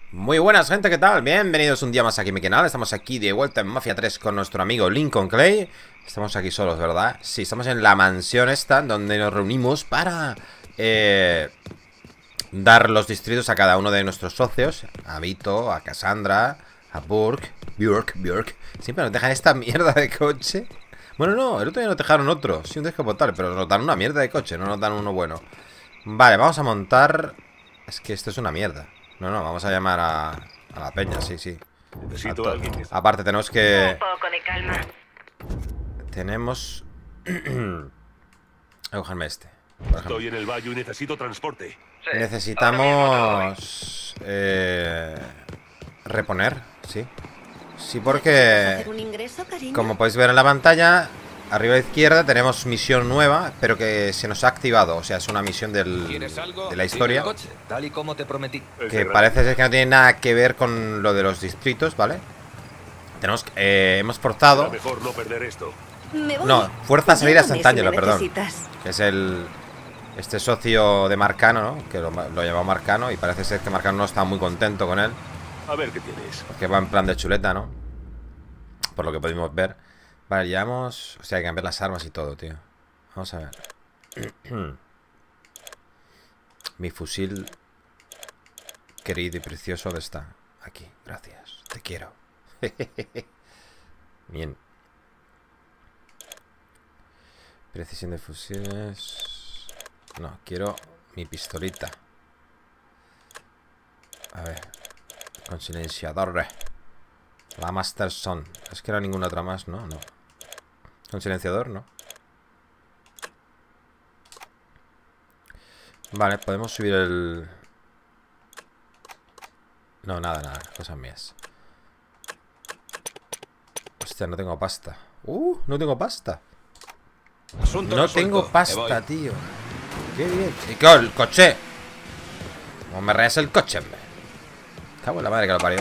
Muy buenas, gente, ¿qué tal? Bienvenidos un día más aquí a mi canal. Estamos aquí de vuelta en Mafia 3 con nuestro amigo Lincoln Clay. Estamos aquí solos, ¿verdad? Sí, estamos en la mansión esta donde nos reunimos para dar los distritos a cada uno de nuestros socios. A Vito, a Cassandra, a Björk. Siempre nos dejan esta mierda de coche. Bueno, no, el otro día nos dejaron otro. Sí, un descapotable, pero nos dan una mierda de coche, no nos dan uno bueno. Vale, vamos a montar... Es que esto es una mierda. No, vamos a llamar a la peña, sí. Necesito a alguien que... Aparte tenemos que... Un poco de calma. Tenemos... Voy a cogerme este, por ejemplo. Estoy en el valle y necesito transporte. Necesitamos... reponer, sí. Sí, porque... ¿Hacer un ingreso, cariño? Como podéis ver en la pantalla, arriba a la izquierda tenemos misión nueva, pero que se nos ha activado. O sea, es una misión de la historia. Coche, tal y como te prometí. Que parece ser que no tiene nada que ver con lo de los distritos, ¿vale? Tenemos... hemos forzado... Mejor no perder esto. Me voy. No, fuerza a salir a Llámame Sant'Angelo, si me perdón. necesitas. Que es este socio de Marcano, ¿no? Que lo llamó Marcano y parece ser que Marcano no está muy contento con él. A ver qué tienes. Porque va en plan de chuleta, ¿no? Por lo que pudimos ver. Vale, llevamos... O sea, hay que cambiar las armas y todo, tío. Vamos a ver. Mi fusil querido y precioso, ¿dónde está? Aquí, gracias. Te quiero. Bien. Precisión de fusiles. No, quiero mi pistolita. A ver. Con silenciador. La Masterson. Es que no hay ninguna otra más, ¿no? No. Con silenciador, ¿no? Vale, podemos subir el... No, nada. Cosas mías. Hostia, no tengo pasta. No tengo pasta. No tengo pasta, tío. Qué bien. Chico, el coche. Como me rayas el coche, hombre. Cago en la madre que lo parió.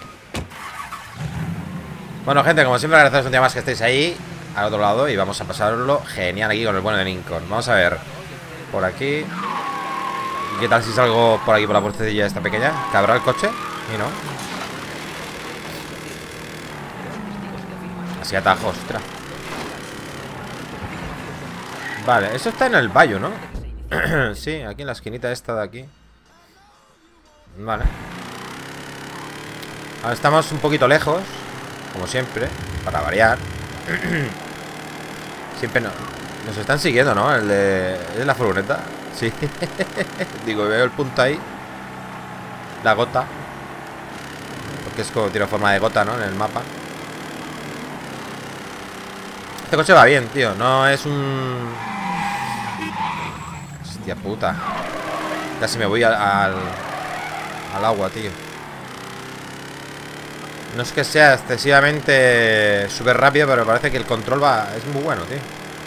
Bueno, gente, como siempre, agradeceros un día más que estéis ahí al otro lado y vamos a pasarlo genial aquí con el bueno de Lincoln. Vamos a ver. Por aquí. ¿Y qué tal si salgo por aquí por la puertecilla esta pequeña? ¿Cabrá el coche? Y no. Así atajo, ostras. Vale, eso está en el valle, ¿no? Sí, aquí en la esquinita esta de aquí. Vale. Ahora estamos un poquito lejos, como siempre, para variar. Siempre nos están siguiendo, ¿no? El de la furgoneta. Sí. Digo, veo el punto ahí. La gota. Porque es como tiene forma de gota, ¿no? En el mapa. Este coche va bien, tío. No es un... Hostia puta. Casi me voy al agua, tío. No es que sea excesivamente súper rápido, pero parece que el control es muy bueno, tío.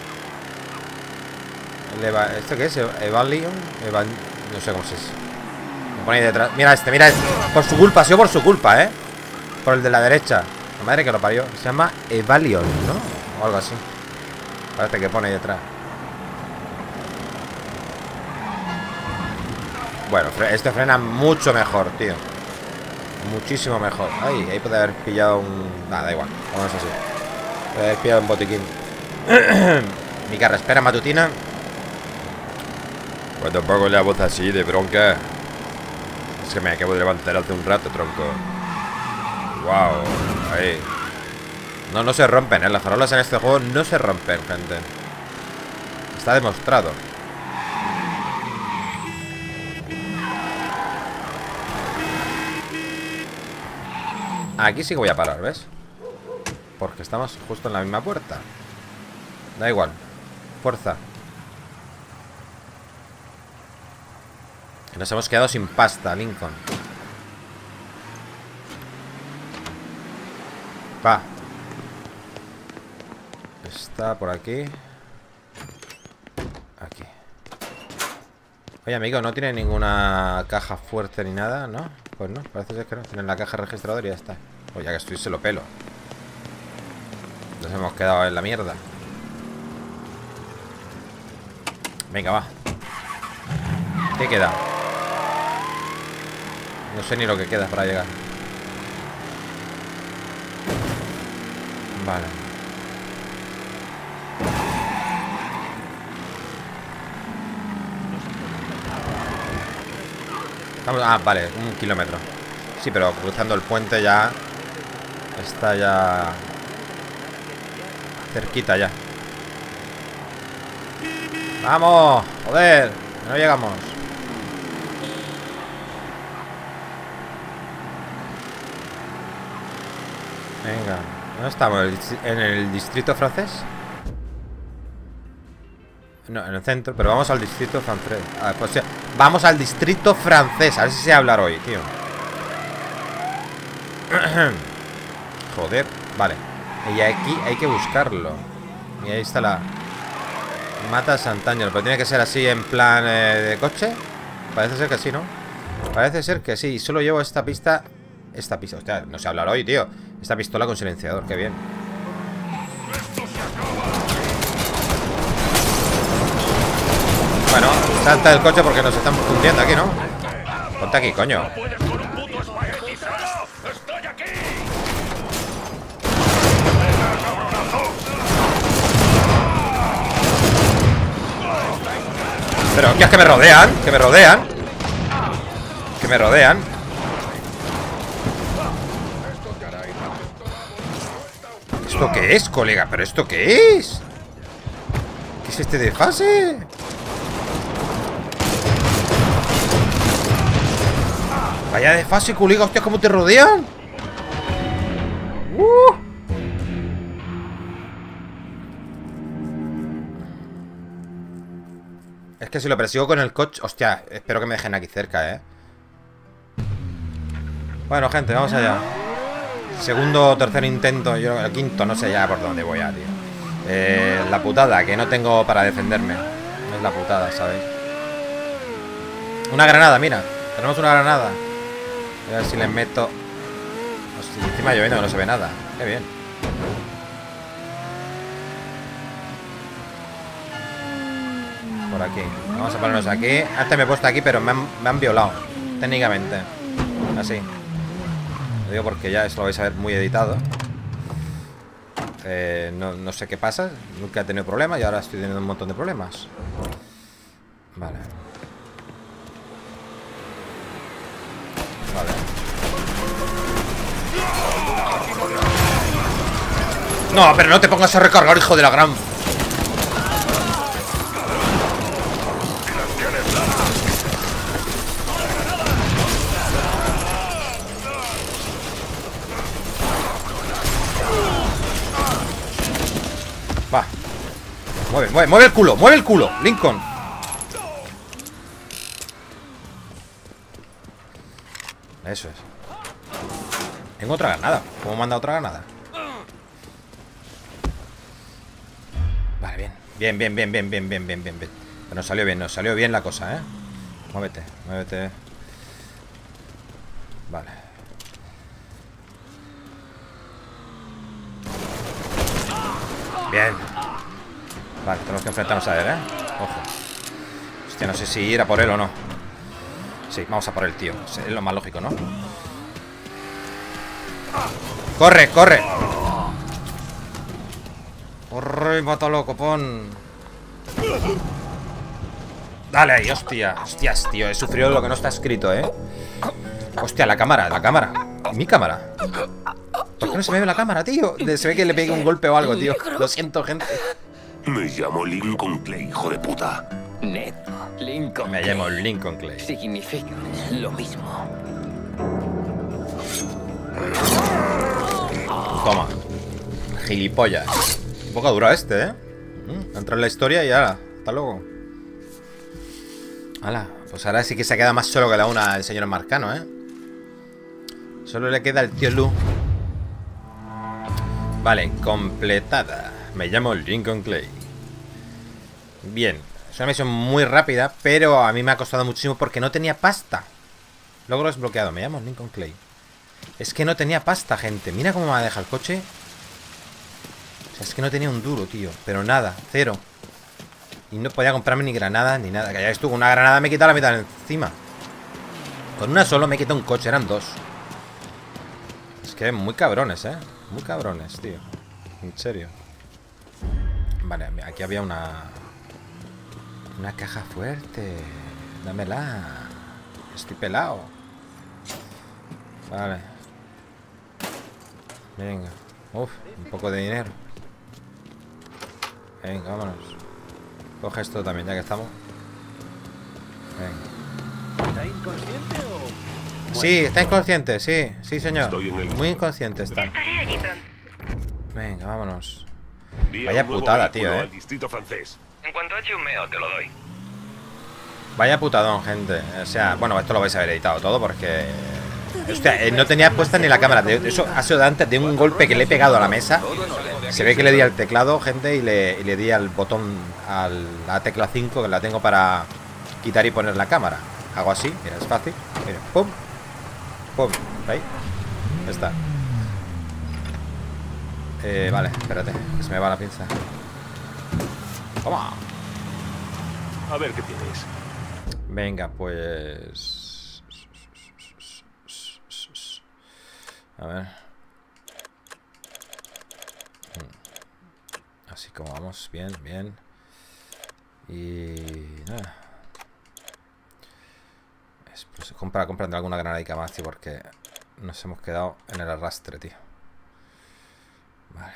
¿Esto qué es? Evalion. No sé cómo se dice. Me pone ahí detrás. Mira este. Por su culpa, ha sido por su culpa, ¿eh? Por el de la derecha. La madre que lo parió. Se llama Evalion, ¿no? O algo así. Parece que pone ahí detrás. Bueno, este frena mucho mejor, tío. Muchísimo mejor. Ay, ahí puede haber pillado un... Nada, da igual. Vamos así. Puede haber pillado un botiquín. Mi carraspera matutina. Pues tampoco la voz así de bronca. Es que me acabo de levantar hace un rato, tronco. Wow. Ahí. No se rompen, ¿eh? Las farolas en este juego no se rompen, gente. Está demostrado. Aquí sí que voy a parar, ¿ves? Porque estamos justo en la misma puerta. Da igual. Fuerza. Nos hemos quedado sin pasta, Lincoln. Va. Está por aquí. Aquí. Oye, amigo, ¿no tiene ninguna caja fuerte ni nada? ¿No? Pues no, parece ser que no. Tienen la caja registradora y ya está. Pues ya que estoy, se lo pelo. Nos hemos quedado en la mierda. Venga, va. ¿Qué queda? No sé ni lo que queda para llegar. Vale. Vale, 1 kilómetro. Sí, pero cruzando el puente ya está ya cerquita ya. ¡Vamos! ¡Joder! No llegamos. Venga. ¿Dónde estamos? ¿En el distrito francés? No, en el centro, pero vamos al distrito francés. Pues, vamos al distrito francés. A ver si sé hablar hoy, tío. Joder, vale. Y aquí hay que buscarlo. Y ahí está la Mata Santaño. Pero tiene que ser así en plan de coche. Parece ser que sí, ¿no? Parece ser que sí. Solo llevo esta pista. Esta pista, hostia, no sé hablar hoy, tío. Esta pistola con silenciador, qué bien. Bueno, salta del coche porque nos están fundiendo aquí, ¿no? Ponte aquí, coño. Pero, ¿qué es que me rodean? Que me rodean. Que me rodean. ¿Esto qué es, colega? ¿Pero esto qué es? ¿Qué es este desfase? Vaya desfase, colega. Hostia, ¿cómo te rodean? Es que si lo persigo con el coche... Hostia, espero que me dejen aquí cerca, ¿eh? Bueno, gente, vamos allá. Segundo o tercer intento. Yo el quinto, no sé ya por dónde voy a, tío. La putada, que no tengo para defenderme. No es la putada, ¿sabéis? Una granada, mira. Tenemos una granada. A ver si les meto... Hostia, encima lloviendo que no se ve nada. Qué bien. Por aquí. Vamos a ponernos aquí. Antes me he puesto aquí, pero me han violado. Técnicamente. Así. Lo digo porque ya eso lo vais a ver muy editado. No sé qué pasa. Nunca he tenido problemas y ahora estoy teniendo un montón de problemas. Vale. Vale. No, pero no te pongas a recargar, hijo de la gran... Va. Mueve el culo, Lincoln. Eso es. Tengo otra granada. ¿Cómo manda otra granada? Vale, bien. Bien. Pero nos salió bien la cosa, ¿eh? Muévete. Vale. Bien. Vale, tenemos que enfrentarnos a él, ¿eh? Ojo. Hostia, no sé si ir a por él o no. Sí, vamos a por él, tío. Es lo más lógico, ¿no? ¡Corre! ¡Corre, mátalo, copón! Dale ahí, hostia. Hostias, tío, he sufrido lo que no está escrito, ¿eh? Hostia, la cámara. Mi cámara. ¿Por qué no se me ve la cámara, tío? Se ve que le pegué un golpe o algo, tío. Lo siento, gente. Me llamo Lincoln Clay, hijo de puta. Ned, Lincoln. Me llamo Lincoln Clay. Significa lo mismo. Toma. Gilipollas. Un poco duro este, ¿eh? Entra en la historia y ahora. Hasta luego. Hala. Pues ahora sí que se queda más solo que la una el señor Marcano, ¿eh? Solo le queda el tío Lu. Vale, completada. Me llamo Lincoln Clay. Bien. Es una misión muy rápida, pero a mí me ha costado muchísimo porque no tenía pasta. Logro desbloqueado. Me llamo Lincoln Clay. Es que no tenía pasta, gente. Mira cómo me ha dejado el coche. O sea, es que no tenía un duro, tío. Pero nada, cero. Y no podía comprarme ni granadas ni nada. Que ya ves tú, con una granada me quita la mitad encima. Con una solo me he quitado un coche, eran dos. Es que muy cabrones, muy cabrones, tío. En serio. Vale, aquí había una caja fuerte. Dámela. Estoy pelado. Vale. Venga. Uf, un poco de dinero. Venga, vámonos. Coge esto también, ya que estamos. Venga. ¿Está inconsciente o...? Sí, está inconsciente, sí. Sí, señor. Estoy en el- Muy inconsciente está. Estaré allí pronto. Venga, vámonos. Envía Vaya un nuevo putada, vehículo tío, al distrito francés. En cuanto eche un meo, te lo doy. Vaya putadón, gente. O sea, bueno, esto lo vais a haber editado todo porque... Hostia, no tenía puesta ni la cámara. Eso ha sido antes de un golpe que le he pegado a la mesa. Se ve que le di al teclado, gente, y le di al botón, a la tecla 5, que la tengo para quitar y poner la cámara. Hago así, mira, es fácil. Mira, pum, pum, ahí. Ya está. Vale, espérate, que se me va la pinza. Toma. A ver qué tienes. Venga, pues... A ver. Así como vamos, bien, bien. Y... nada. Pues comprando alguna granadica más, tío, porque nos hemos quedado en el arrastre, tío. Vale.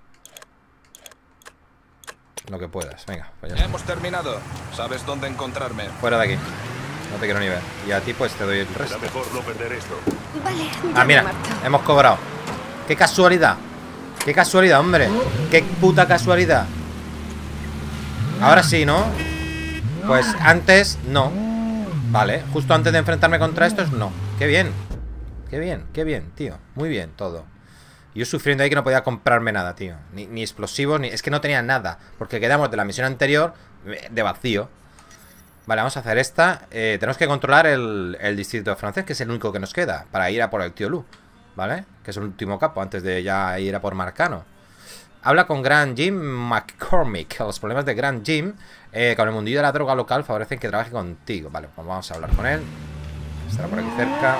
Lo que puedas, venga, pues ya está. Hemos terminado. ¿Sabes dónde encontrarme? Fuera de aquí. No te quiero ni ver. Y a ti pues te doy el resto. Será mejor no perder esto. Vale, Ah, ya mira, me marcho. hemos cobrado. ¡Qué casualidad! ¡Qué casualidad, hombre! ¡Qué puta casualidad! Ahora sí, ¿no? Pues antes, no. Vale, justo antes de enfrentarme contra estos, no. ¡Qué bien! ¡Qué bien, tío! Muy bien todo. Yo sufriendo ahí que no podía comprarme nada, tío. Ni explosivos, ni... Es que no tenía nada. Porque quedamos de la misión anterior de vacío. Vale, vamos a hacer esta. Tenemos que controlar el distrito francés, que es el único que nos queda, para ir a por el tío Lu, ¿vale? Que es el último capo, antes de ya ir a por Marcano. Habla con Grand Jim McCormick. Los problemas de Grand Jim con el mundillo de la droga local favorecen que trabaje contigo. Vale, pues vamos a hablar con él. Estará por aquí cerca.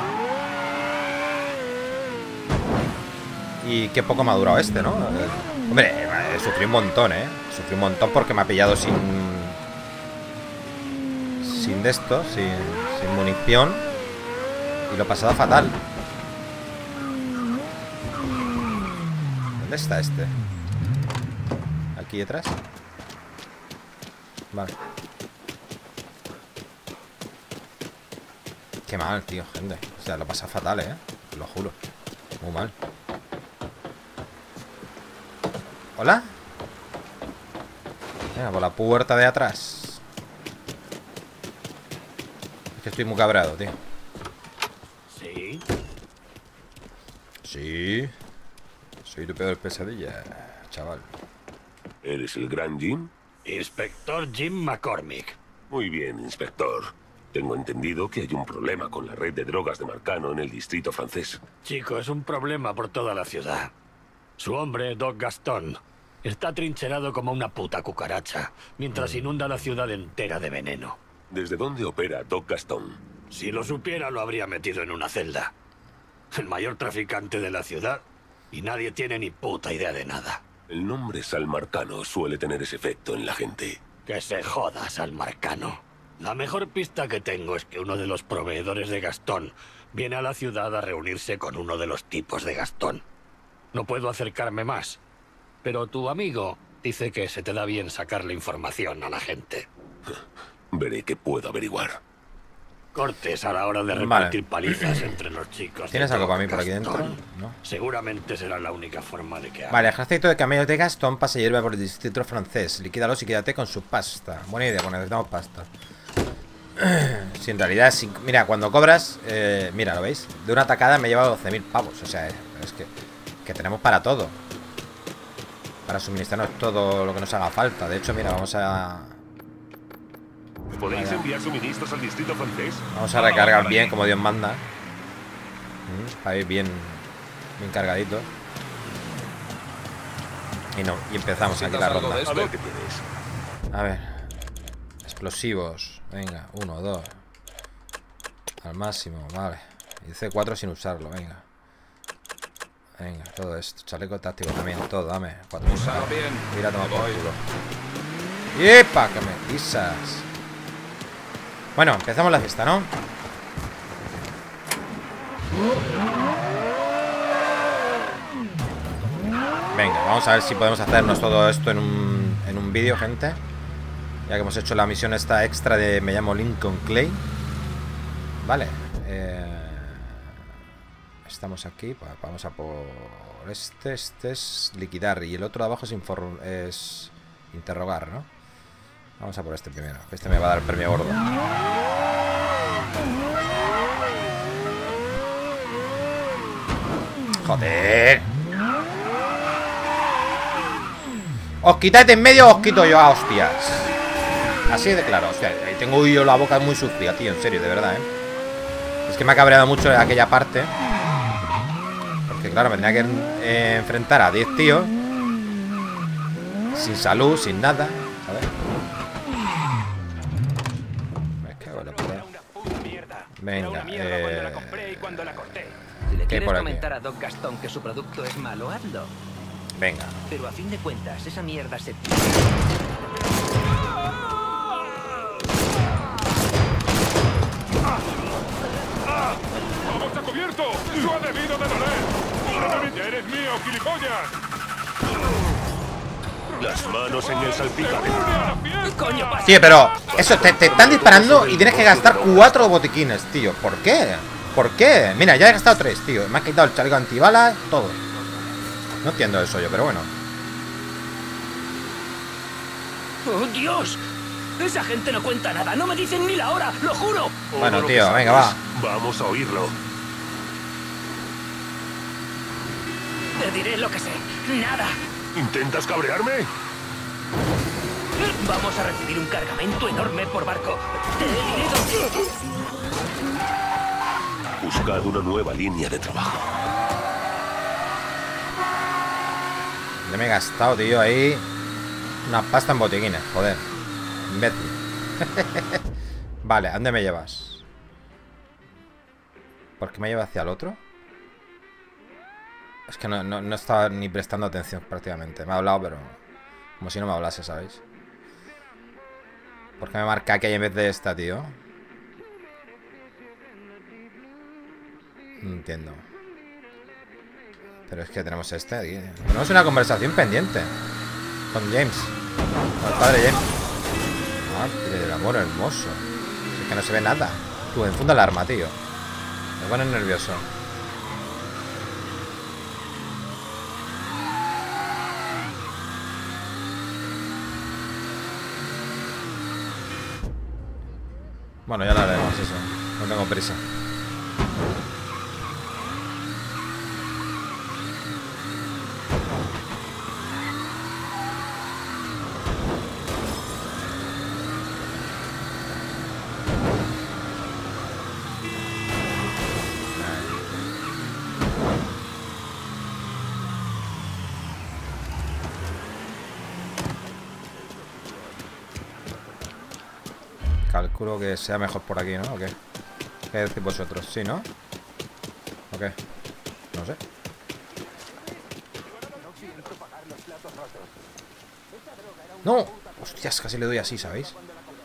Y qué poco me ha durado este, ¿no? Hombre, sufrí un montón, Sufrí un montón porque me ha pillado sin de esto, sin munición. Y lo he pasado fatal. ¿Dónde está este? ¿Aquí detrás? Vale. Qué mal, tío, gente. O sea, lo he pasado fatal, te lo juro. Muy mal. ¿Hola? Venga, por la puerta de atrás. Es que estoy muy cabreado, tío. Sí. Sí. Soy tu peor pesadilla, chaval. ¿Eres el Gran Jim? Inspector Jim McCormick. Muy bien, inspector. Tengo entendido que hay un problema con la red de drogas de Marcano en el distrito francés. Chico, es un problema por toda la ciudad. Su hombre, Doc Gaston, está trincherado como una puta cucaracha, mientras inunda la ciudad entera de veneno. ¿Desde dónde opera Doc Gaston? Si lo supiera, lo habría metido en una celda. El mayor traficante de la ciudad, y nadie tiene ni puta idea de nada. El nombre Sal Marcano suele tener ese efecto en la gente. Que se joda, Salmarcano. La mejor pista que tengo es que uno de los proveedores de Gastón viene a la ciudad a reunirse con uno de los tipos de Gastón. No puedo acercarme más, pero tu amigo dice que se te da bien sacarle información a la gente. Veré qué puedo averiguar. Cortes a la hora de repartir palizas entre los chicos. ¿Tienes de algo Doc para mí por aquí dentro? Gastón. No. Seguramente será la única forma de que haga. Vale, ejército de camellos de Gastón pasa y hierve por el distrito francés. Liquídalos y quédate con su pasta. Buena idea, bueno, necesitamos pasta. Si en realidad, mira, cuando cobras, mira, ¿lo veis? De una atacada me he llevado 12.000 pavos. O sea, es que tenemos para todo. Para suministrarnos todo lo que nos haga falta. De hecho, mira, vamos a... ¿Podéis enviar suministros al distrito francés? Vamos a recargar bien, como Dios manda. Para ir bien cargadito. Y empezamos aquí la ronda. A ver qué tienes. A ver. Explosivos. Venga, 1, 2. Al máximo, vale. Y C4 sin usarlo, venga. Venga, todo esto. Chaleco táctico también, todo, dame. 4.000. Úsalo bien. Mira, toma por Voy. culo. ¡Yepa! Que me pisas. Bueno, empezamos la fiesta, ¿no? Venga, vamos a ver si podemos hacernos todo esto en un vídeo, gente. Ya que hemos hecho la misión esta extra de me llamo Lincoln Clay. Vale. Estamos aquí. Vamos a por este. Este es liquidar. Y el otro de abajo es interrogar, ¿no? Vamos a por este primero. Este me va a dar el premio gordo. Joder. Os quitáis de en medio, os quito yo a hostias. Así de claro. Hostia, ahí tengo yo la boca muy sucia, tío. En serio, de verdad, Es que me ha cabreado mucho aquella parte. Porque claro, me tenía que enfrentar a 10 tíos. Sin salud, sin nada. ¿Sabes? Me cago en la puta. Venga, Si le ¿qué quieres por aquí? comentar a Doc Gastón que su producto es malo, hazlo. Venga. Pero a fin de cuentas, esa mierda se... ¡Vamos a cubierto! ¡Eso ha debido de doler! ¡Ya eres mío, gilipollas! Las manos en el salpicadero. ¡Coño, pasa! Tío, pero eso, te están disparando y tienes que gastar 4 botiquines, tío. ¿Por qué? ¿Por qué? Mira, ya he gastado 3, tío. Me ha quitado el chaleco antibalas, todo. No entiendo eso yo, pero bueno. ¡Oh, Dios! Esa gente no cuenta nada, no me dicen ni la hora, lo juro. Bueno, Todo lo tío, que venga, sabes, va. Vamos a oírlo. Te diré lo que sé. Nada. ¿Intentas cabrearme? Vamos a recibir un cargamento enorme por barco. Te diré dónde. Buscad una nueva línea de trabajo. Ya me he gastado, tío, ahí una pasta en botiquines, joder. Imbécil. Vale, ¿a dónde me llevas? ¿Por qué me lleva hacia el otro? Es que no estaba ni prestando atención prácticamente. Me ha hablado, pero como si no me hablase, ¿sabéis? ¿Por qué me marca aquí en vez de esta, tío? No entiendo. Pero es que tenemos este aquí. Tenemos una conversación pendiente con James, con el padre James. Madre del amor hermoso. Es que no se ve nada. Tú, enfunda el arma, tío. Me pone nervioso. Bueno, ya lo haremos eso. No tengo prisa. Calculo que sea mejor por aquí, ¿no? ¿O qué? ¿Qué decís vosotros? ¿Sí, no? ¿O qué? No sé. ¡No! Hostias, casi le doy así, ¿sabéis?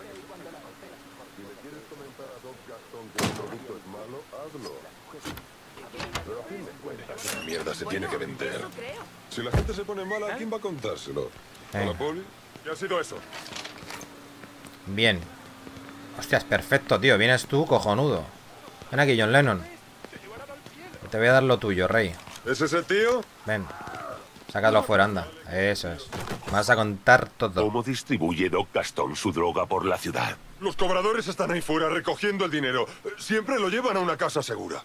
Esa mierda se tiene que vender. Si la gente se pone mala, ¿quién va a contárselo? ¿A la poli? ¿Qué ha sido eso? Bien. Hostias, perfecto, tío. Vienes tú, cojonudo. Ven aquí, John Lennon. Te voy a dar lo tuyo, rey. ¿Ese es el tío? Ven. Sácalo fuera, anda. Eso es. Me vas a contar todo. ¿Cómo distribuye Doc Gastón su droga por la ciudad? Los cobradores están ahí fuera recogiendo el dinero. Siempre lo llevan a una casa segura.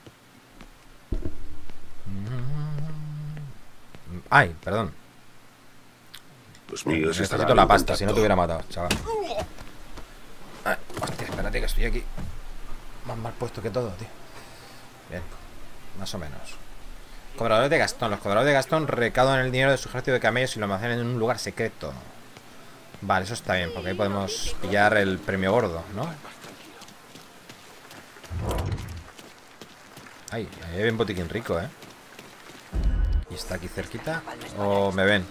Ay, perdón. Los míos Necesito estarán la en pasta, si no contacto. te hubiera matado, chaval. Ay, hostia, espérate que estoy aquí. Más mal puesto que todo, tío. Bien, más o menos. Cobradores de Gastón. Los cobradores de Gastón recaudan el dinero de su ejército de camellos y lo almacenan en un lugar secreto. Vale, eso está bien, porque ahí podemos pillar el premio gordo, ¿no? Ay, ahí hay un botiquín rico, ¿eh? ¿Y está aquí cerquita? ¿O me ven?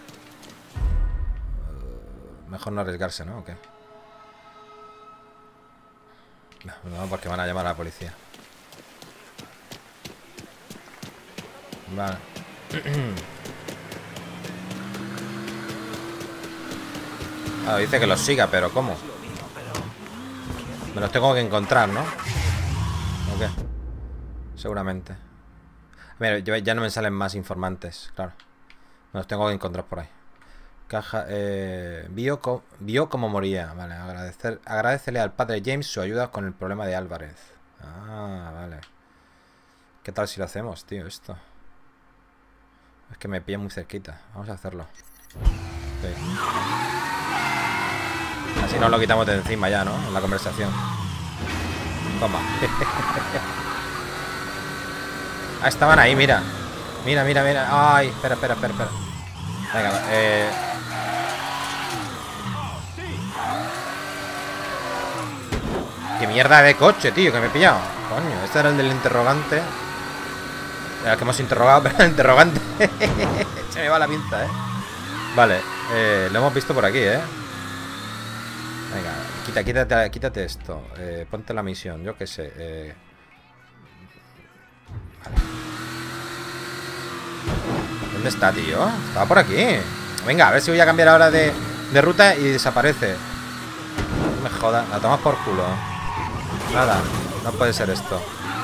Mejor no arriesgarse, ¿no? ¿O qué? No, porque van a llamar a la policía. Vale. Ah, dice que los siga, pero ¿cómo? Me los tengo que encontrar, ¿no? ¿O qué? Seguramente. Mira, ya no me salen más informantes, claro. Me los tengo que encontrar por ahí. Caja, vio cómo moría. Vale, agradecele al padre James su ayuda con el problema de Álvarez. Ah, vale. ¿Qué tal si lo hacemos, tío, esto? Es que me pilla muy cerquita. Vamos a hacerlo. Sí. Así nos lo quitamos de encima ya, ¿no? En la conversación. Toma. Ah, estaban ahí, mira. Mira. Ay, espera. Venga, Qué mierda de coche, tío, que me he pillado. Coño, este era el del interrogante. Era el que hemos interrogado, pero el interrogante. Se me va la pinza, Vale, lo hemos visto por aquí, Venga, quítate esto. Ponte la misión, yo qué sé. Vale. ¿Dónde está, tío? Estaba por aquí. Venga, a ver si voy a cambiar ahora de ruta y desaparece. No me jodas, la tomas por culo. Nada, no puede ser esto.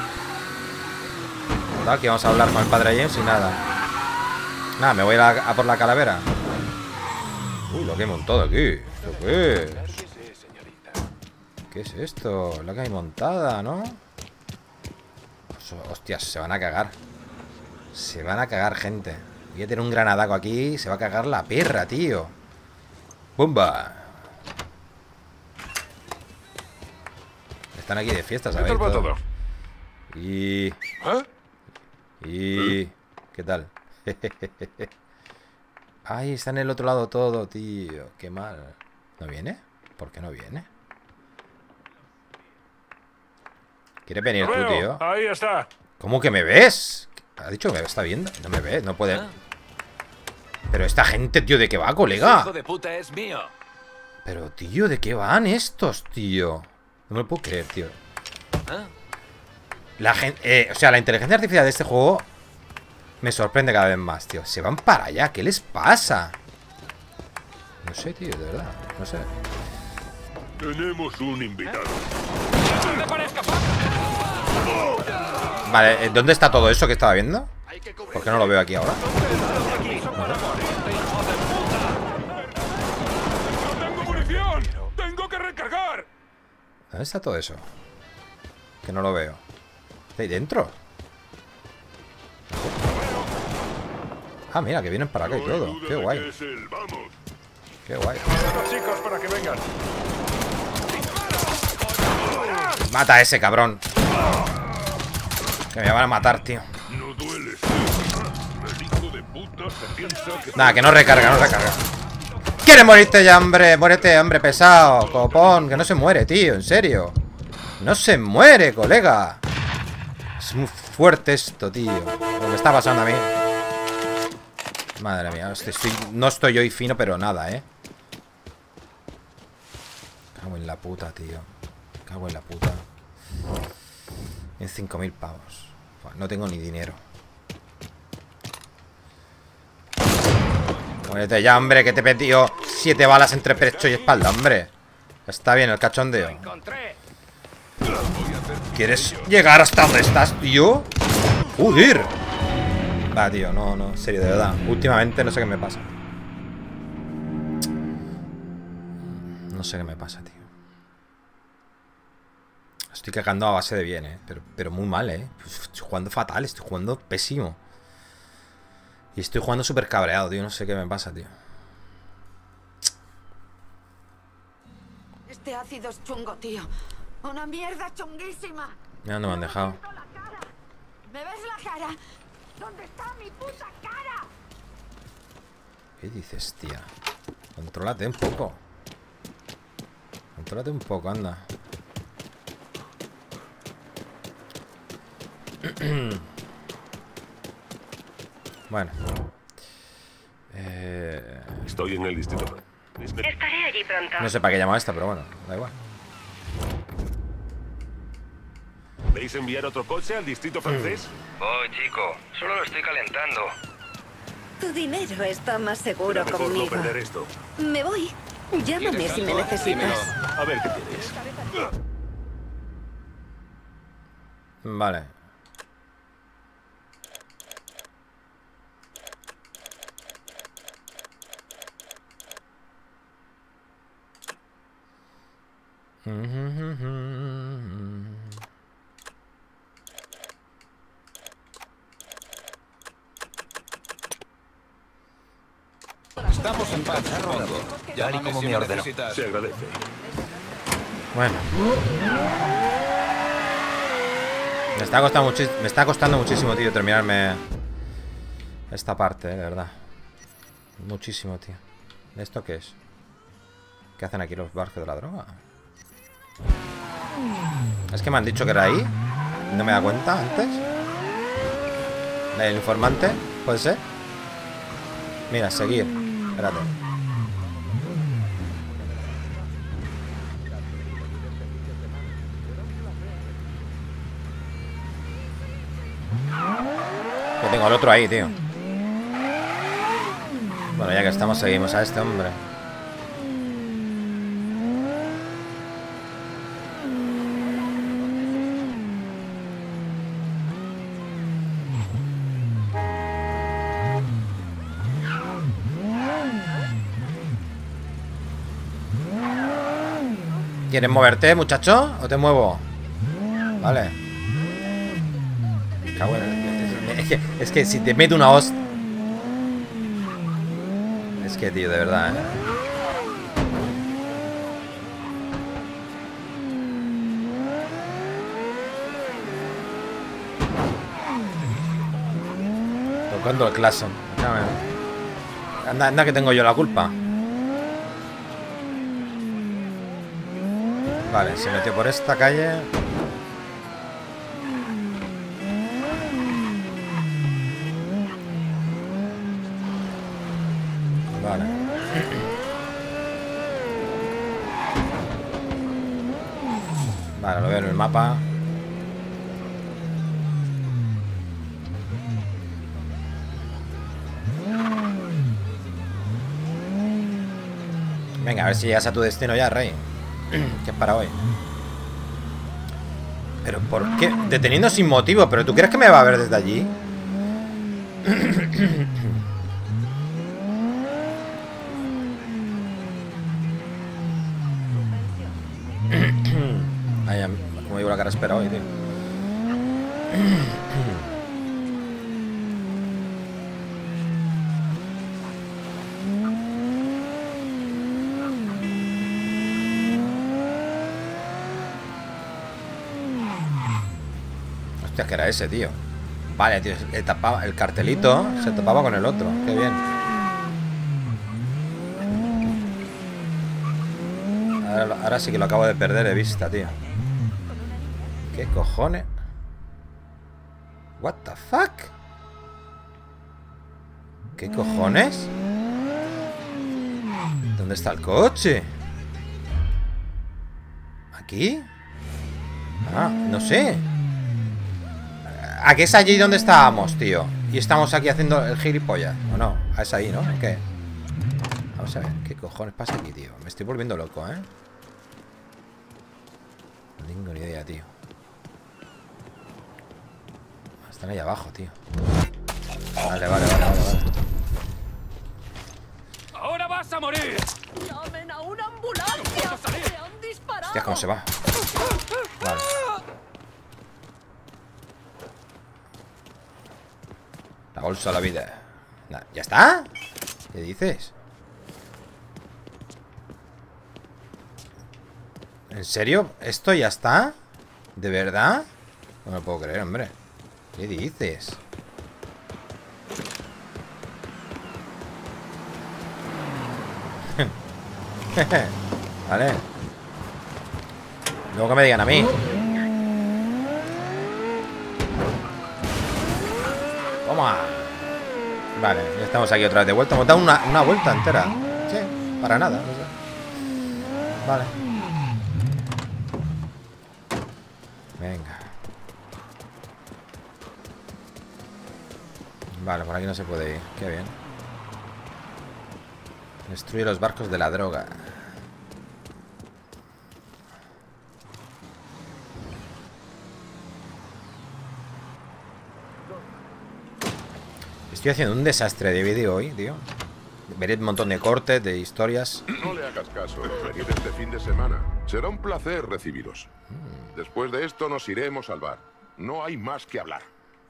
Aquí vamos a hablar con el padre James y nada. Nada, me voy a por la calavera. Uy, lo que hay montado aquí. ¿Esto qué es? ¿Qué es esto? Lo que hay montada, ¿no? Hostias, se van a cagar. Se van a cagar, gente. Voy a tener un granadaco aquí. Se va a cagar la perra, tío. ¡Bumba! Están aquí de fiesta, ¿sabéis? ¿Qué tal va todo? Y... ¿Qué tal? Ay, está en el otro lado todo, tío. Qué mal. ¿No viene? ¿Por qué no viene? ¿Quieres venir tú, tío? Ahí está. ¿Cómo que me ves? ¿Ha dicho que me está viendo? No me ve, no puede. Pero esta gente, tío, ¿de qué va, colega? Hijo de puta es mío. Pero, tío, ¿de qué van estos, tío? No me lo puedo creer, tío. La gente, o sea, la inteligencia artificial de este juego me sorprende cada vez más, tío. Se van para allá, ¿qué les pasa? No sé, tío, de verdad, no sé. Tenemos un invitado. Vale, ¿dónde está todo eso que estaba viendo? ¿Por qué no lo veo aquí ahora? ¡No tengo munición! ¡Tengo que recargar! ¿Dónde está todo eso? Que no lo veo. ¿Está ahí dentro? Ah, mira, que vienen para acá y todo. Qué guay. Qué guay. Chicos, para que vengan. Mata a ese cabrón. Que me van a matar, tío. No duele. El hijo de puta se piensa que... Nada, que no recarga, no recarga. ¿Quieres morirte ya, hombre? Muérete, hombre, pesado. Copón, que no se muere, tío, en serio. No se muere, colega. Es muy fuerte esto, tío. Lo que está pasando a mí. Madre mía, no estoy hoy fino, pero nada, Cago en la puta, tío. Cago en la puta. En 5.000 pavos. No tengo ni dinero. Muérete ya, hombre, que te he metido 7 balas entre pecho y espalda, hombre. Está bien el cachondeo. ¿Quieres llegar hasta donde estás, tío? ¡Joder! Va, tío, no, en serio, de verdad. Últimamente no sé qué me pasa. No sé qué me pasa, tío. Estoy cagando a base de bien, pero muy mal, Estoy jugando fatal, estoy jugando pésimo. Y estoy jugando súper cabreado, tío. No sé qué me pasa, tío. Este ácido es chungo, tío. Una mierda chunguísima. Mira dónde me han dejado. ¿Me ves la cara? ¿Dónde está mi puta cara? ¿Qué dices, tía? Contrólate un poco. Contrólate un poco, anda. Bueno. Estoy en el distrito. Estaré allí pronto. No sé para qué llamo a esta, pero bueno, da igual. ¿Podéis enviar otro coche al distrito francés? Voy, chico. Solo lo estoy calentando. Tu dinero está más seguro Será mejor no conmigo. perder esto. Me voy. Llámame si me algo? necesitas. A ver qué tienes. Vale. Estamos en paz, supongo. Llámame si me necesitas. Se agradece. Bueno. Me está costando muchísimo, tío, terminarme esta parte, de verdad. Muchísimo, tío. ¿Esto qué es? ¿Qué hacen aquí los barcos de la droga? Es que me han dicho que era ahí. No me da cuenta antes. El informante, ¿puede ser? Mira, seguir. Espérate. Que tengo el otro ahí, tío. Bueno, ya que estamos, seguimos a este hombre. ¿Quieres moverte, muchacho? ¿O te muevo? Vale. Cago en... Es que si te meto una hostia... Es que, tío, de verdad, ¿eh? Tocando el claxon. Anda, anda que tengo yo la culpa. Vale, se metió por esta calle. Vale. Vale, lo veo en el mapa. Venga, a ver si llegas a tu destino ya, rey. Que es para hoy. ¿Pero por qué? Deteniendo sin motivo. ¿Pero tú crees que me va a ver desde allí? Ay, como digo la cara espera hoy, tío. Hostia, que era ese, tío. Vale, tío, el cartelito se tapaba con el otro. Qué bien. Ahora sí que lo acabo de perder de vista, tío. ¿Qué cojones? What the fuck? ¿Qué cojones? ¿Dónde está el coche? ¿Aquí? Ah, no sé. ¿A qué es allí donde estábamos, tío? Y estamos aquí haciendo el gilipollas. ¿O no? Es ahí, ¿no? ¿Qué? Vamos a ver. ¿Qué cojones pasa aquí, tío? Me estoy volviendo loco, ¿eh? No tengo ni idea, tío. Están ahí abajo, tío. Vale. ¡Ahora vas a morir! ¡Llamen a una ambulancia! ¡Se han disparado! Hostia, ¿cómo se va? Vale. La bolsa de la vida. ¿Ya está? ¿Qué dices? ¿En serio? ¿Esto ya está? ¿De verdad? No me lo puedo creer, hombre. ¿Qué dices? Vale. Luego que me digan a mí. Toma. Vale, ya estamos aquí otra vez de vuelta. Hemos dado una vuelta entera. Sí, para nada, no sé. Vale. Venga. Vale, por aquí no se puede ir. Qué bien. Destruye los barcos de la droga. Estoy haciendo un desastre de vídeo hoy, tío. Veré un montón de cortes, de historias. No le hagas caso. Venid este fin de semana. Será un placer recibiros. Después de esto nos iremos al bar. No hay más que hablar.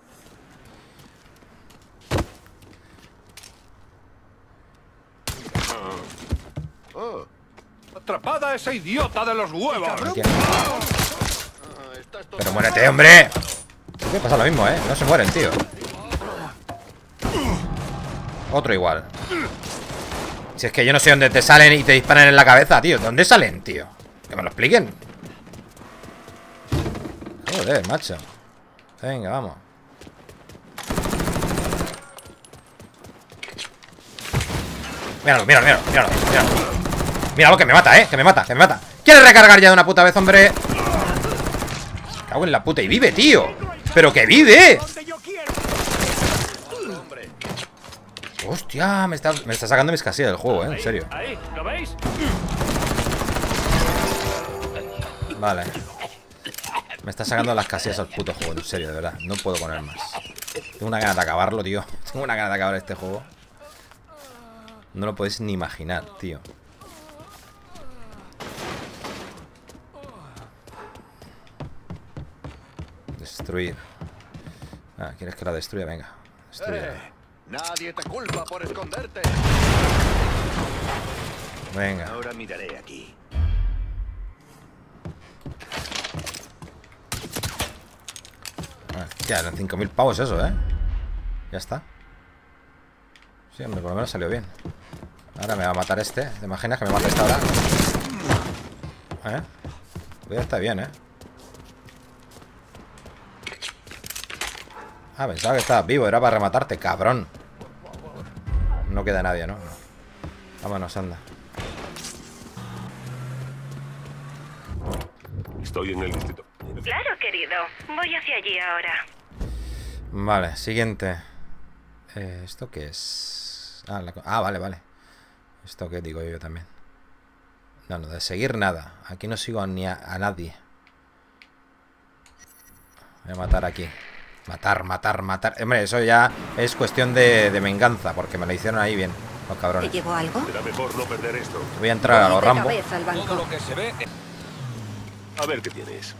¡Atrapada a ese idiota de los huevos! Pero muérete, hombre. ¿Qué pasa lo mismo, No se mueren, tío. Otro igual. Si es que yo no sé dónde te salen y te disparan en la cabeza, tío. ¿Dónde salen, tío? Que me lo expliquen. Joder, macho. Venga, vamos. Míralo, míralo, míralo, míralo, míralo. Míralo, que me mata, que me mata, que me mata. ¿Quieres recargar ya de una puta vez, hombre? Cago en la puta. Y vive, tío. ¡Pero que vive! Hostia, me está sacando mis casillas del juego, en serio. Ahí, ¿lo veis? Vale. Me está sacando las casillas al puto juego, en serio, de verdad. No puedo poner más. Tengo una gana de acabarlo, tío. Tengo una gana de acabar este juego. No lo podéis ni imaginar, tío. Destruir. Ah, ¿quieres que la destruya? Venga, destruya. Nadie te culpa por esconderte. Venga. Ahora miraré aquí. Ya, eran 5.000 pavos eso, Ya está. Sí, hombre, por lo menos salió bien. Ahora me va a matar este. ¿Te imaginas que me mata esta ahora? Pues ya está bien, Ah, pensaba que estabas vivo. Era para rematarte, cabrón. No queda nadie, ¿no? Vámonos, anda. Estoy en el distrito. Claro, querido. Voy hacia allí ahora. Vale, siguiente. ¿Esto qué es? Vale, vale. ¿Esto qué digo yo también? No, de seguir nada. Aquí no sigo ni a nadie. Voy a matar aquí. Matar. Hombre, eso ya es cuestión de venganza, porque me lo hicieron ahí bien, los cabrones. ¿Te llevo algo? Será mejor no perder esto. Voy a entrar a los Rambo. Todo lo que se ve... A ver qué tienes.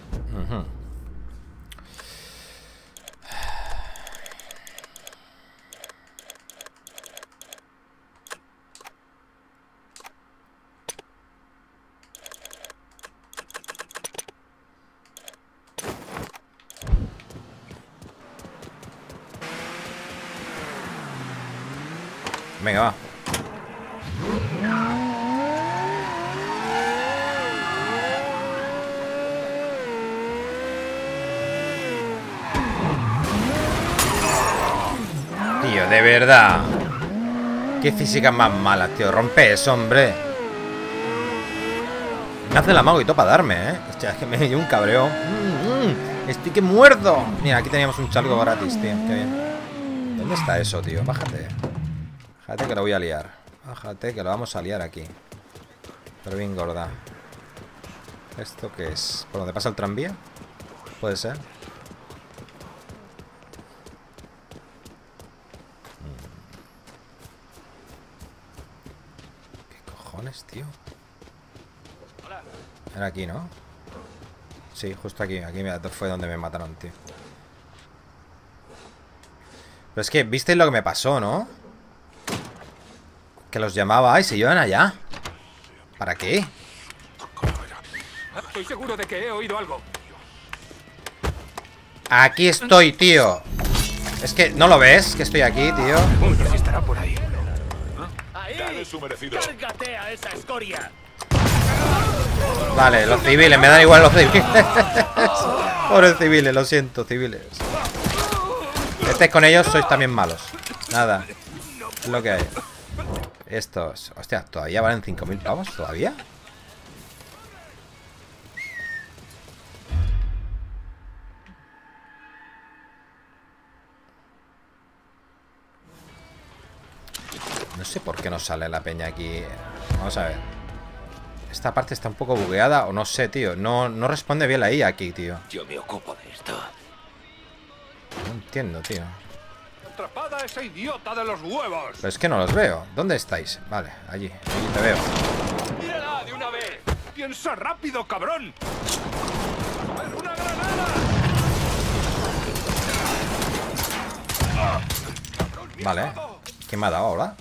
Venga, va. Tío, de verdad. Qué física más mala, tío. Rompe eso, hombre. Me hace la mago y todo para darme, Hostia, es que me dio un cabreo. Estoy que muerdo. Mira, aquí teníamos un chaleco gratis, tío. Qué bien. ¿Dónde está eso, tío? Bájate. Bájate que lo voy a liar. Bájate que lo vamos a liar aquí. Pero bien gorda. ¿Esto qué es? ¿Por dónde pasa el tranvía? Puede ser. ¿Qué cojones, tío? Era aquí, ¿no? Sí, justo aquí. Aquí fue donde me mataron, tío. Pero es que, ¿visteis lo que me pasó, no? Que los llamaba y se iban allá. ¿Para qué? Estoy seguro de que he oído algo. Aquí estoy, tío. Es que, ¿no lo ves? Que estoy aquí, tío. Si estará por ahí. Dale su merecido. ¡Cárgate a esa escoria! Vale, los civiles, me dan igual los civiles. Pobres civiles, lo siento, civiles. estéis con ellos, sois también malos. Nada. Es lo que hay. Estos... Hostia, ¿todavía valen 5.000 pavos? ¿Todavía? No sé por qué no sale la peña aquí. Vamos a ver. Esta parte está un poco bugueada o no sé, tío. No responde bien la IA aquí, tío. Yo me ocupo de esto. No entiendo, tío. ¡Atrapada a ese idiota de los huevos! Pero es que no los veo. ¿Dónde estáis? Vale, allí te veo. ¡Tírala de una vez! ¡Piensa rápido, cabrón! ¡Una granada! Vale. ¿Quién me ha dado ahora?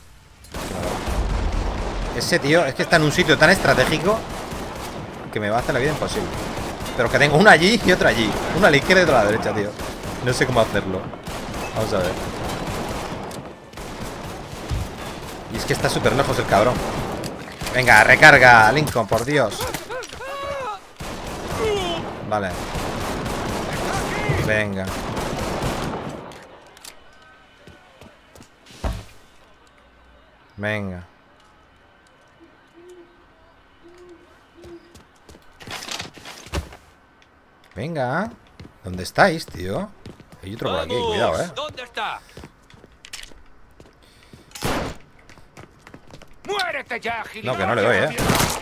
Ese tío es que está en un sitio tan estratégico que me va a hacer la vida imposible. Pero que tengo una allí y otra allí. Una a la izquierda y otra a la derecha, tío. No sé cómo hacerlo. Vamos a ver. Y es que está súper lejos el cabrón. Venga, recarga, Lincoln, por Dios. Vale. Venga. Venga. Venga. ¿Dónde estáis, tío? Hay otro por aquí, cuidado, ¿Dónde está? ¡Muérete ya, gilipollas! No, que no le doy,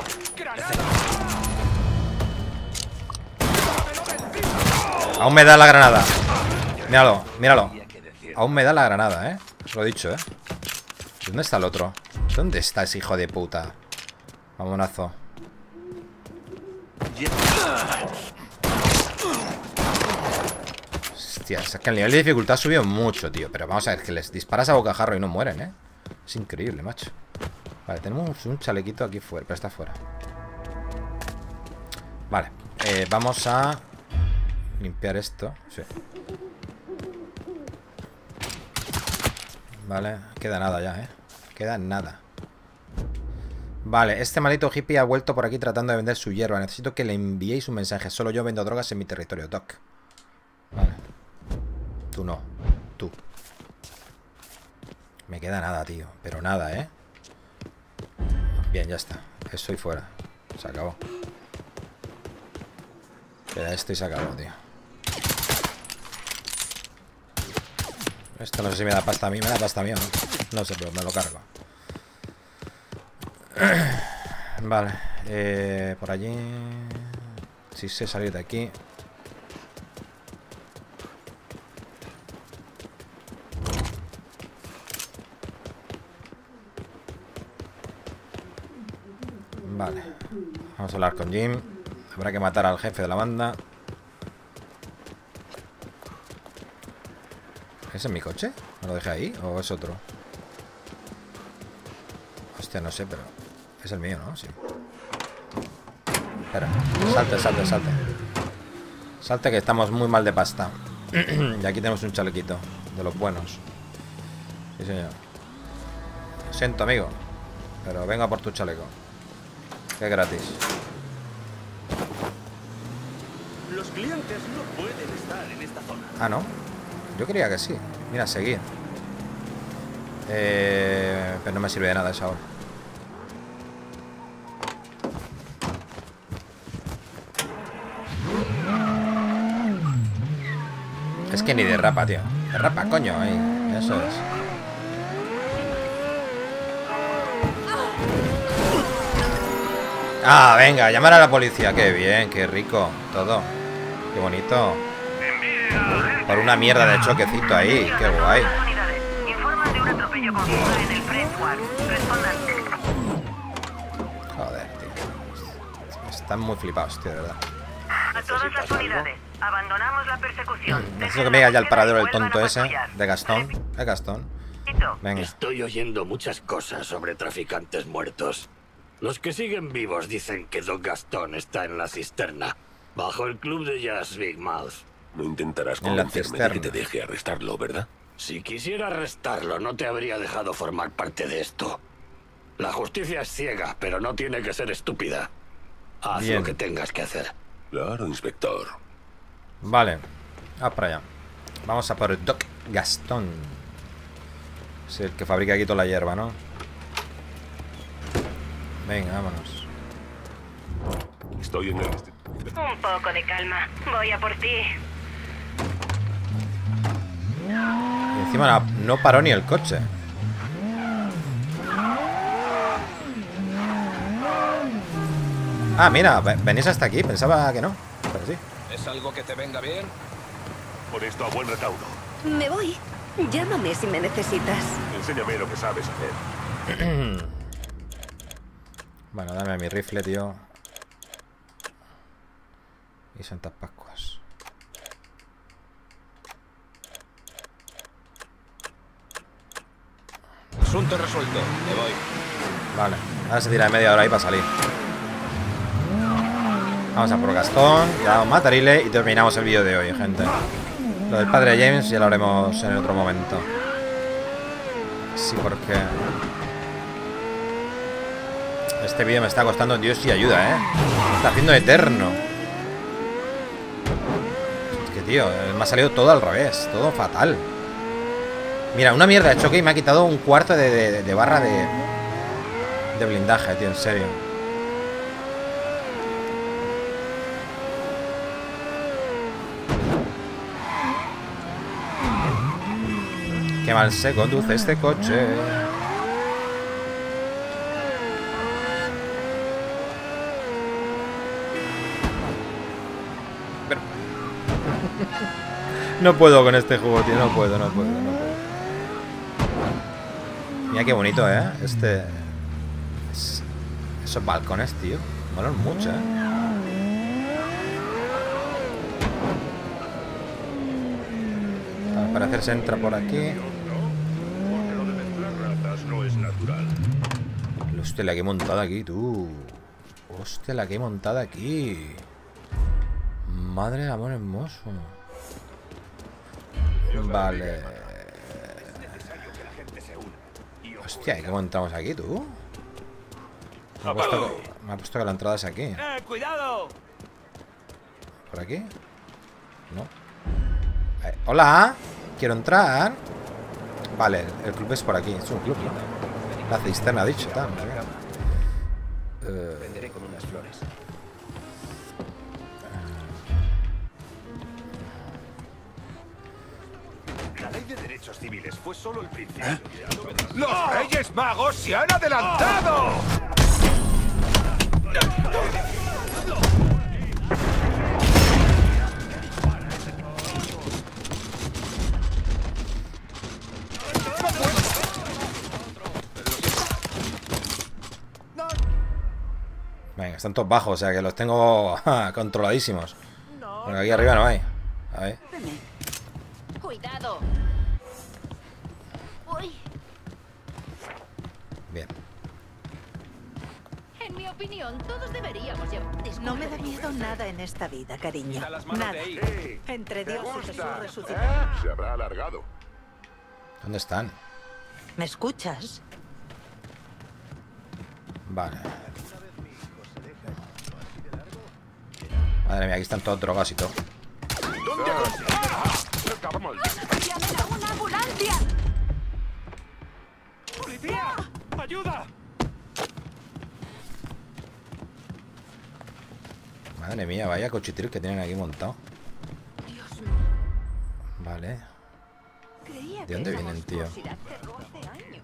Aún me da la granada. Míralo, míralo. Aún me da la granada, lo he dicho, ¿Dónde está el otro? ¿Dónde está ese hijo de puta? Vamonazo. Hostia, es que el nivel de dificultad ha subido mucho, tío. Pero vamos a ver, que les disparas a bocajarro y no mueren, Es increíble, macho. Vale, tenemos un chalequito aquí fuera, pero está fuera. Vale, vamos a limpiar esto. Sí. Vale, queda nada ya, Queda nada. Vale, este maldito hippie ha vuelto por aquí tratando de vender su hierba. Necesito que le enviéis un mensaje. Solo yo vendo drogas en mi territorio, Doc. Vale. Tú no. Tú. Me queda nada, tío. Pero nada, Bien, ya está. Eso y fuera. Se acabó. Queda esto y se acabó, tío. Esto no sé si me da pasta a mí. Me da pasta a mí o no. No sé, pero me lo cargo. Vale. Por allí. Sí sé salir de aquí. Vale. Vamos a hablar con Jim. Habrá que matar al jefe de la banda. ¿Ese es mi coche? ¿Me lo dejé ahí? ¿O es otro? Hostia, no sé, pero... Es el mío, ¿no? Sí. Espera. Salte, salte, salte. Salte que estamos muy mal de pasta. Y aquí tenemos un chalequito. De los buenos. Sí, señor. Lo siento, amigo. Pero venga por tu chaleco. Que es gratis. Los clientes no pueden estar en esta zona. Ah, ¿no? Yo creía que sí. Mira, seguir. Pero no me sirve de nada eso ahora. Es que ni derrapa, tío. Derrapa, coño, ahí. Eso es. Ah, venga, llamar a la policía. Qué bien, qué rico. Todo. Qué bonito. Por una mierda de choquecito ahí. Qué guay. Joder, tío. Están muy flipados, tío, de verdad. A todas las unidades, abandonamos la persecución. Necesito que me diga ya el paradero del tonto ese de Gastón. De Gastón. Venga. Estoy oyendo muchas cosas sobre traficantes muertos. Los que siguen vivos dicen que Doc Gastón está en la cisterna, bajo el club de jazz Big Mouth. No intentarás convencerme de que te deje arrestarlo, ¿verdad? Si quisiera arrestarlo, no te habría dejado formar parte de esto. La justicia es ciega, pero no tiene que ser estúpida. Haz lo que tengas que hacer. Claro, inspector. Vale. Vamos para allá. Vamos a por Doc Gastón. Es el que fabrica aquí toda la hierba, ¿no? Venga, vámonos. Estoy en el... Un poco de calma. Voy a por ti. Y encima no paró ni el coche. Ah, mira, venís hasta aquí. Pensaba que no, pero sí. ¿Es algo que te venga bien? Por esto a buen recaudo. Me voy. Llámame si me necesitas. Enséñame lo que sabes hacer. Bueno, dame mi rifle, tío. Y Santas Pascuas. Asunto resuelto. Me voy. Vale, ahora se tira de media hora ahí para salir. Vamos a por Gastón, ya damos Matarile y terminamos el vídeo de hoy, gente. Lo del padre de James ya lo haremos en otro momento. Sí, porque este vídeo me está costando Dios y ayuda, ¿eh? Me está haciendo eterno. Es que, tío, me ha salido todo al revés, todo fatal. Mira, una mierda de choque y me ha quitado un cuarto de barra de blindaje, tío, en serio. Qué mal se conduce este coche. Pero... no puedo con este juego, tío. No puedo. Mira qué bonito, ¿eh? Esos balcones, tío. Molan mucho, ¿eh? Al parecer se entra por aquí. Hostia, la que he montado aquí, tú. Hostia, la que he montado aquí. Madre de amor hermoso. Vale. Hostia, ¿y cómo entramos aquí, tú? Me ha puesto que la entrada es aquí. ¡Cuidado! ¿Por aquí? No. Hola, quiero entrar. Vale, el club es por aquí. Es un club, ¿no? La cisterna ha dicho, tal. Venderé con unas flores. La ley de derechos civiles fue solo el principio. ¡Los Reyes Magos se han adelantado! Venga, están todos bajos, o sea que los tengo controladísimos. Porque aquí arriba no hay. A ver. Cuidado. Uy. Bien. En mi opinión, todos deberíamos llevar. No me da miedo nada en esta vida, cariño. Nada. Entre Dios y Jesús resucitado. Se habrá alargado. ¿Dónde están? ¿Me escuchas? Vale. Madre mía, aquí están todos drogados y todo. ¡Llamen a una ambulancia! ¡Policía! ¡Ayuda! Madre mía, vaya cochitril que tienen aquí montado. Dios mío. Vale. Creía ¿De dónde que vienen, éramos tío? curiosidad, pero hace años.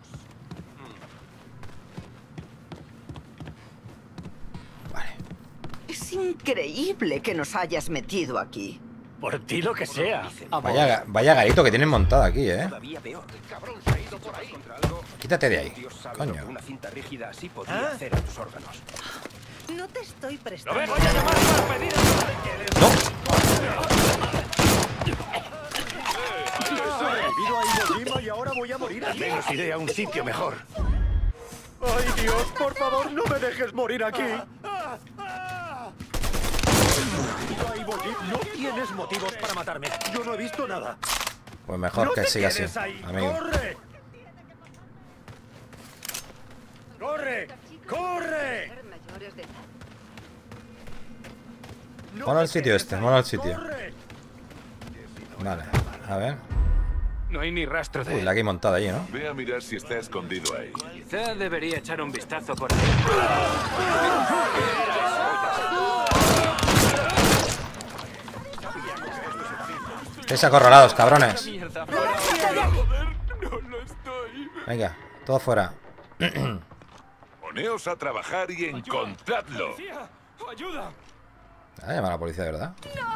Vale. Es increíble que nos hayas metido aquí. Por ti lo que sea. Vaya garito que tienen montado aquí, ¿eh? Todavía peor. El cabrón se ha ido por ahí contra algo. Quítate de ahí. Dios sabe Coño. lo que una cinta rígida así podría hacer a tus órganos. No te estoy ¡Lo prestando. vengo a llamar para pedir He ido a Iwo Jima y ahora voy a morir aquí. Al menos iré a un sitio mejor. Ay, Dios, por favor, no me dejes morir aquí. Ido a Iwo Jima. No tienes motivos para matarme. Yo no he visto nada. Pues mejor No que te siga así, quedes ahí. amigo. ¡Corre! ¡Corre! ¡Corre! Mayores de edad. Mola el sitio este, mola el sitio. ¡Corre! Vale, A ver. No hay ni rastro de Uy, la que hay montada allí, ¿no? Ve a mirar si está escondido ahí. Quizá debería echar un vistazo por ahí. Estáis acorralados, cabrones. Venga, todo fuera. Poneos a trabajar y encontradlo. ¡Ayuda! Ah, llama a la policía, de verdad.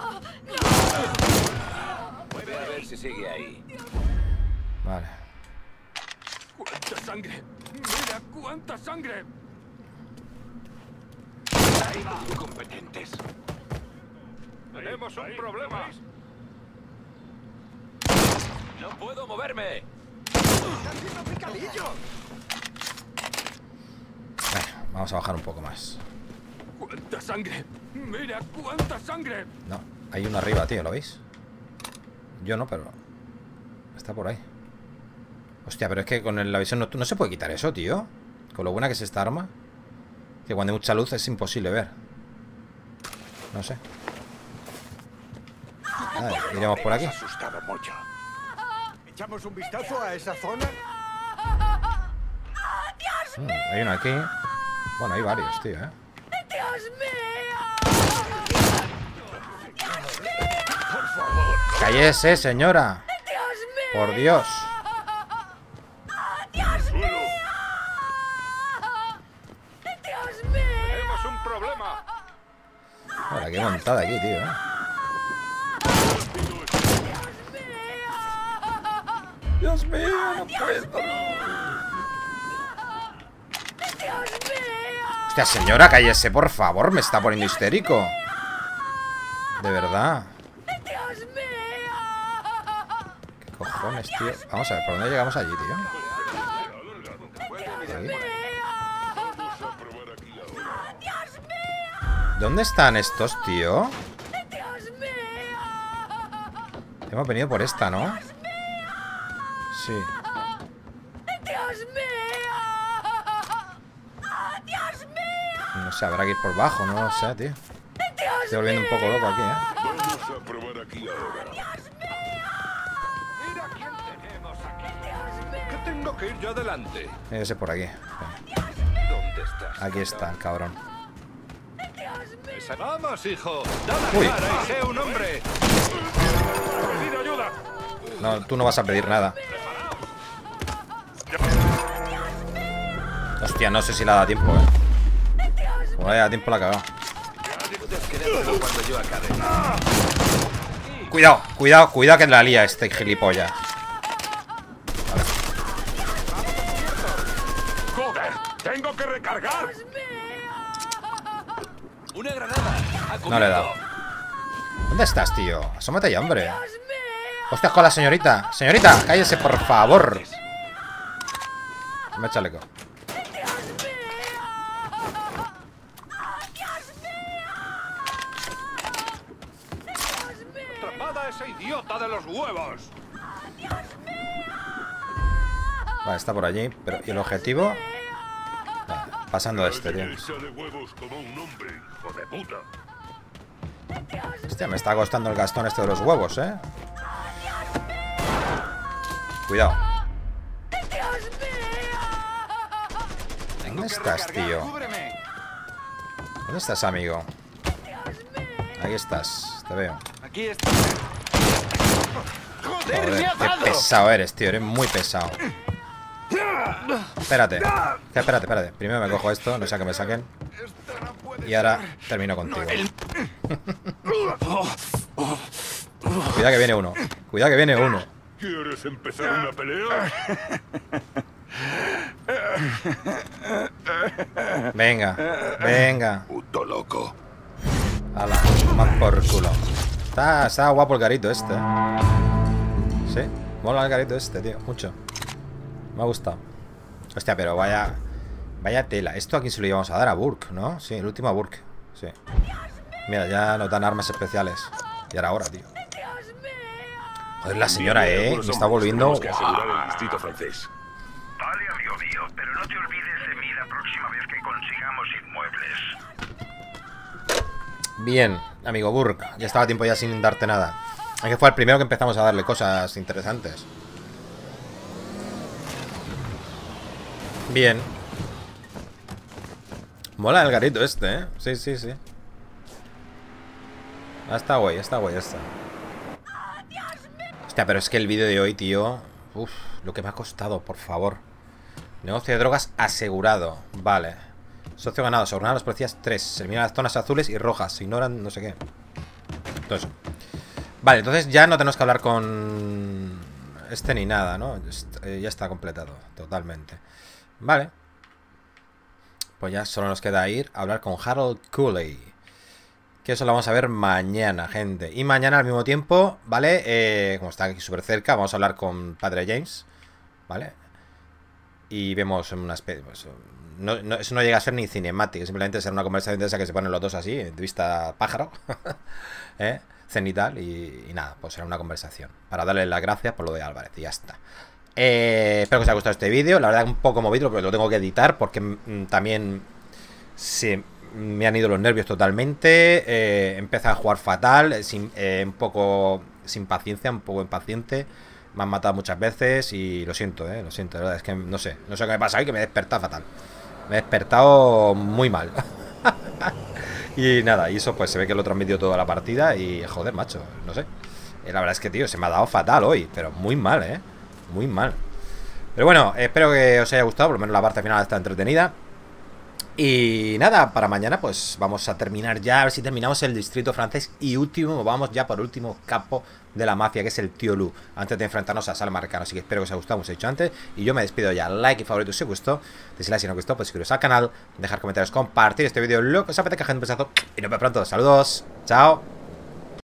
Voy a ver si sigue ahí. Vale. ¡Cuánta sangre! ¡Mira cuánta sangre! Ahí va, incompetentes. Tenemos un problema. ¡No puedo moverme! Bueno, vamos a bajar un poco más. ¡Cuánta sangre! ¡Mira cuánta sangre! No, hay uno arriba, tío, ¿lo veis? Yo no, pero... está por ahí. Hostia, pero es que con la visión nocturna no se puede quitar eso, tío. Con lo buena que es esta arma. Que cuando hay mucha luz es imposible ver. No sé. Vale, iremos por aquí. Asustado mucho. ¿Echamos un vistazo a esa zona? Hay uno aquí. Bueno, hay varios, tío, ¡Dios mío! ¡Cállese, señora! ¡Dios mío! ¡Por Dios! ¡Dios mío! ¡Dios mío! ¡Tenemos un problema! Ahora, qué montada aquí, tío, Dios mío, no puedo. Hostia, señora, cállese, por favor. Me está poniendo histérico. De verdad. ¿Qué cojones, tío? Vamos a ver, ¿por dónde llegamos allí, tío? Ahí. ¿Dónde están estos, tío? Hemos venido por esta, ¿no? Sí. No sé, habrá que ir por bajo, no lo sé, tío. Estoy volviendo un poco loco aquí, Vamos a probar aquí ahora. ¡Mira quién tenemos aquí! ¿Qué tengo que ir yo adelante? Tiene que ser por aquí. ¿Dónde estás? Aquí está el cabrón. ¡Vamos, hijo! ¡Da la Uy. cara y sé un hombre! ¡Pido ayuda! No, tú no vas a pedir nada. Hostia, no sé si le da tiempo, Como le da tiempo la cagado. Cuando yo acabe. Cuidado, cuidado, cuidado que la lía este gilipollas. ¡Joder! ¡Tengo que recargar! ¡Una granada! No le he dado. ¿Dónde estás, tío? Asómate ya, hombre. Hostia, con la señorita. Señorita, cállese, por favor. Me chaleco. ¡Atrapada a ese idiota de los huevos! Vale, está por allí. Pero, ¿y el objetivo? Vale, pasando este, tío. de huevos como un hombre, hijo de puta. Hostia, me está costando el gastón este de los huevos, Cuidado. ¿Dónde estás, tío? ¿Dónde estás, amigo? Ahí estás, te veo. Aquí está. Joder, qué pesado eres, tío. Eres muy pesado. Espérate. Espérate. Primero me cojo esto, no sea que me saquen. Y ahora termino contigo. Cuidado que viene uno. Cuidado que viene uno. ¿Quieres empezar una pelea? Venga. Puto loco. Hala, más por culo. Está guapo el garito este. Sí, mola el garito este, tío. Mucho. Me ha gustado. Hostia, pero vaya tela. Esto a quién se lo íbamos a dar, a Burke, ¿no? Sí, el último a Burke. Sí. Mira, ya nos dan armas especiales. Y ahora, tío. Joder, la señora, me está volviendo. Tenemos que asegurar el distrito francés. Vale, amigo mío, pero no te olvides de mí la próxima vez que consigamos inmuebles. Bien, amigo Burke. Ya estaba tiempo ya sin darte nada. Es que fue el primero que empezamos a darle cosas interesantes. Bien. Mola el garito este, ¿eh? Sí, sí, sí. Está guay, está guay, está. Hostia, pero es que el vídeo de hoy, tío... Uf, lo que me ha costado, por favor. Negocio de drogas asegurado. Vale. Socio ganado. Se ordenan los policías 3. Se eliminan las zonas azules y rojas. Se ignoran no sé qué. Todo eso. Vale, entonces ya no tenemos que hablar con... este ni nada, ¿no? Ya está completado. Totalmente. Vale. Pues ya solo nos queda ir a hablar con Harold Cooley. Que eso lo vamos a ver mañana, gente. Y mañana al mismo tiempo, ¿vale? Como está aquí súper cerca, vamos a hablar con Padre James, ¿vale? Y vemos una especie... Pues, eso no llega a ser ni cinemático. Simplemente será una conversación de esa que se ponen los dos así, de vista pájaro. Cenital y nada, pues será una conversación. Para darle las gracias por lo de Álvarez y ya está. Espero que os haya gustado este vídeo. La verdad un poco movido, pero lo tengo que editar porque también me han ido los nervios totalmente. Empieza a jugar fatal, un poco sin paciencia, un poco impaciente. Me han matado muchas veces y lo siento, lo siento, de verdad. Es que no sé qué me pasa hoy, que me he despertado fatal. Me he despertado muy mal. Y nada, y eso pues se ve que lo he transmitido toda la partida y joder, macho, no sé. La verdad es que, tío, se me ha dado fatal hoy, pero muy mal, muy mal. Pero bueno, espero que os haya gustado, por lo menos la parte final está entretenida. Y nada, para mañana pues vamos a terminar ya, a ver si terminamos el distrito francés. Y último, vamos ya por último capo de la mafia, que es el tío Lou, antes de enfrentarnos a Sal Marcano. Así que espero que os haya gustado, como os he dicho antes. Y yo me despido ya, like y favorito si os gustó. Decidle si no os gustó, pues suscribiros al canal, dejar comentarios, compartir este vídeo, lo que os apetezca, gente, un besazo. Y nos vemos pronto, saludos, chao.